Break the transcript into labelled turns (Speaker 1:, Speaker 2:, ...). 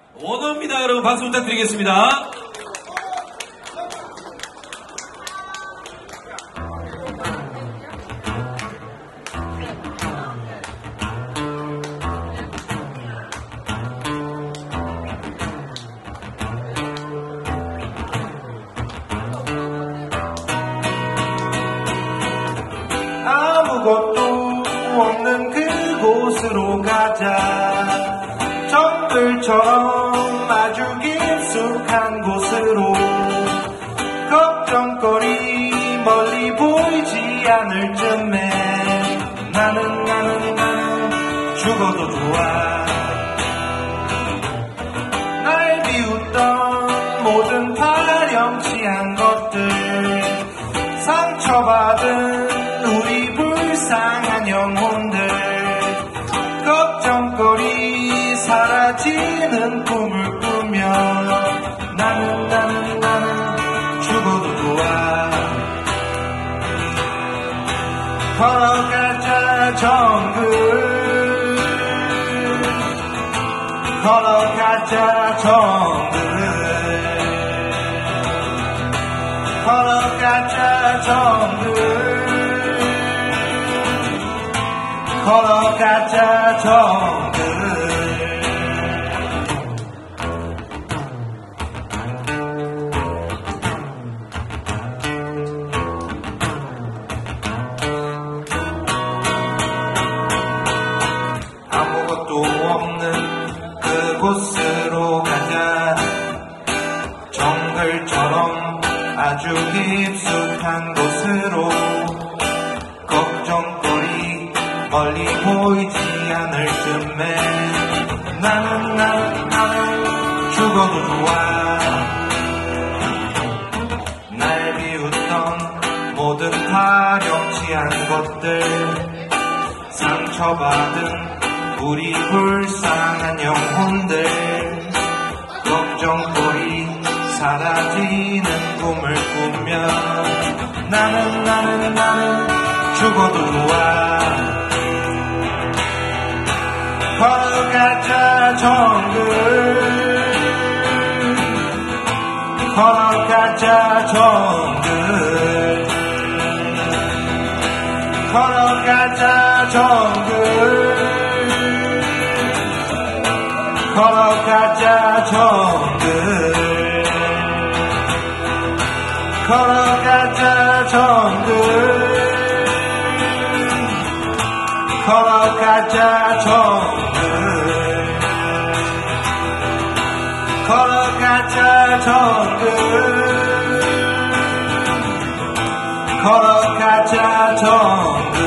Speaker 1: 원어입니다. 여러분 박수 부탁드리겠습니다.
Speaker 2: 아무것도 없는 그곳으로 가자. 정글처럼 아주 깊숙한 곳으로. 걱정거리 멀리 보이지 않을 쯤에 나는 죽어도 좋아. 날 비웃던 모든 파렴치한 것들, 상처받은 우리 불쌍한 영혼들, 걱정거리 사라지는 꿈을 꾸며 나는 죽어도 좋아. 걸어가자 정글, 걸어가자 정글, 걸어가자 정글, 걸어가자 정글. 아무것도 없는 그곳으로 가자. 정글처럼 아주 깊숙한 곳으로. 걱정거리 멀리 보이지 않을 쯤에 나는 죽어도 좋아. 날 비웃던 모든 파렴치한 것들, 상처받은 우리 불쌍한 영혼들, 걱정거리 사라지는 꿈을 꾸며 나는 죽어도 좋아. 걸어가자 정글, 걸어가자 정글, 걸어가자 정글, 걸어가자 정글, 걸어가자 정글, 걸어가자 정글, 걸어가자 정글, 걸어가자 정글.